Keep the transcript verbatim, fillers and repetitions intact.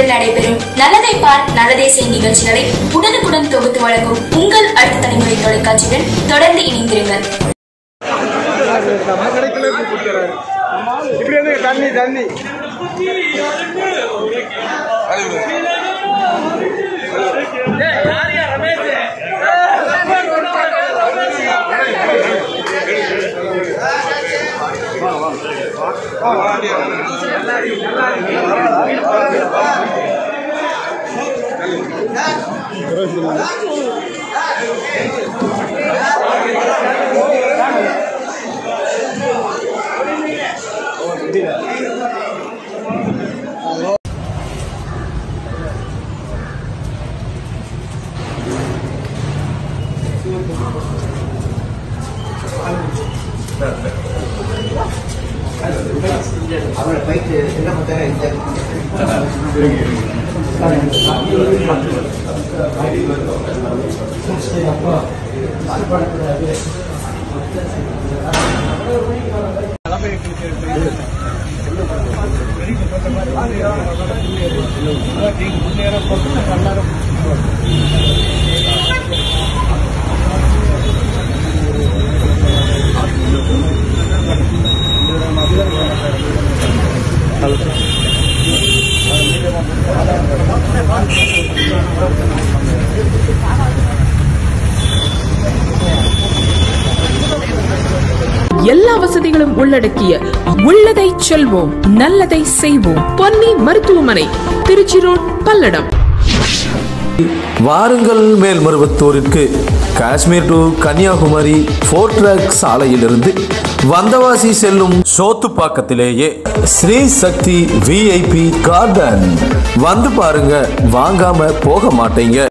இடங்களில் நடைபெறும் நல்லதை பார் நல்லதை செய் நிகழ்ச்சிகளை உடனுக்குடன் தொகுத்து வழங்கும் உங்கள் அடுத்த தலைமுறை தொலைக்காட்சியுடன் தொடர்ந்து இணைந்திருங்கள். தண்ணி தண்ணி அவரோட பைக் என்ன பண்ணுறாங்க எல்லா வசதிகளும் உள்ளடக்கிய உள்ளதை செல்வோம் நல்லதை செய்வோம் பொன்னி மருத்துவமனை, திருச்சி ரோட், பல்லடம். வாருங்கள் மேல்மருவத்தூருக்கு. Kashmir to Kanyakumari four track சாலையிலிருந்து வந்தவாசி செல்லும் சோத்துப்பாக்கத்திலேயே ஸ்ரீ சக்தி விஐபி கார்டன் வந்து பாருங்க, வாங்காம போக மாட்டீங்க.